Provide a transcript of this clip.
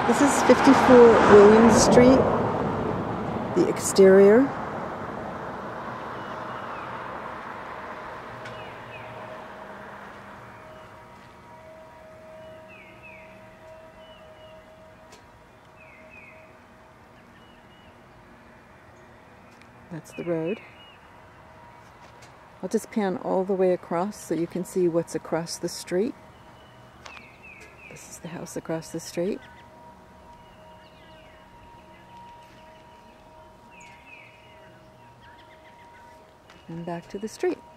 This is 54 Williams Street, the exterior. That's the road. I'll just pan all the way across so you can see what's across the street. This is the house across the street. And back to the street.